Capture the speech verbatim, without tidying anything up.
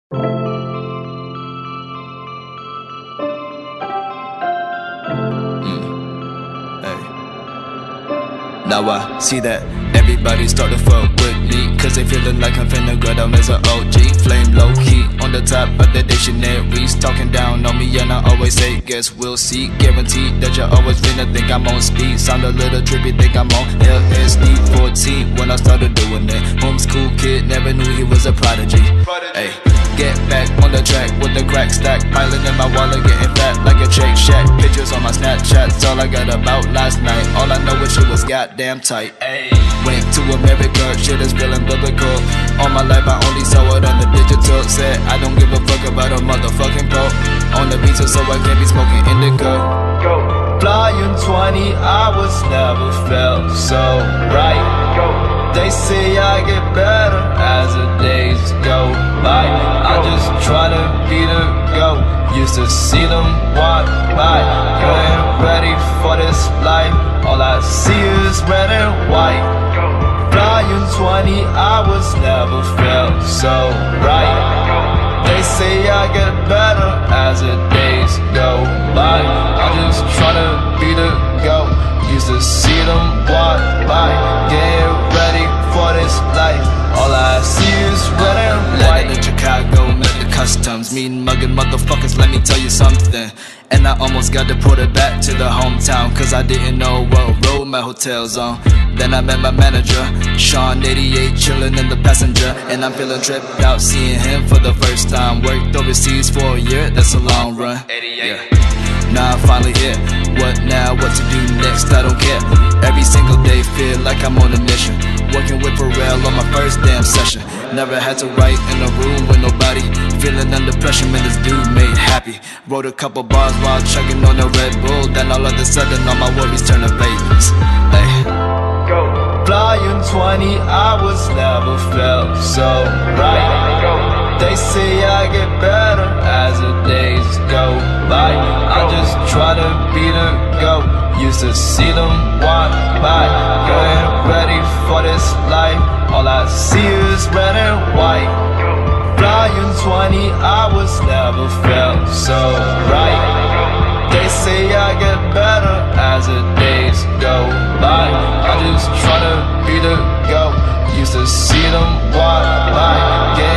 Now I see that everybody start to fuck with me, cause they feeling like I'm finna go down as an O G. Flame low key on the top of the dictionaries, talking down on me and I always say guess we'll see. Guaranteed that you always finna think I'm on speed. Sound a little trippy, think I'm on L S D fourteen when I started doing it. Homeschool kid, never knew he was a prodigy. Hey, get back on the track with the crack stack, piling in my wallet, getting fat like a Shake Shack. Pictures on my Snapchat's all I got about last night. All I know is shit was goddamn tight. Ay. Went to America, shit is feeling biblical. All my life I only saw it on the digital. Said I don't give a fuck about a motherfucking pro on the beach, so I can't be smoking indigo. Go. Flying twenty hours never felt so right. Go. They say I get better as the days go by. I just try to be the go. Used to see them walk by, getting ready for this life. All I see is red and white. Flying twenty hours never felt so right. They say I get better as the days go by. I just try to be the go. Used to see them walk by, getting ready for this life. All I see is red and white. Landed in Chicago, met the customs, mean mugging motherfuckers, let me tell you something. And I almost got deported back to the hometown, cause I didn't know what road my hotel's on. Then I met my manager, Sean eighty-eight, chillin' in the passenger. And I'm feeling tripped out, seeing him for the first time. Worked overseas for a year, that's a long run. eighty-eight. Yeah. Now I'm finally here. What now? What to do next? I don't care. Every single day feel like I'm on a mission. Working with Pharrell on my first damn session. Never had to write in a room with nobody. Feeling under pressure, man, this dude made happy. Wrote a couple bars while chugging on a Red Bull. Then all of a sudden all my worries turn to vapors. Hey. Go. Flying twenty hours never felt so right. Go. They say I get better as the days go by. I just try to be the go. Used to see them walk by, getting ready for this life. All I see is red and white. Flying twenty hours never felt so right. They say I get better as the days go by. I just try to be the go. Used to see them walk by,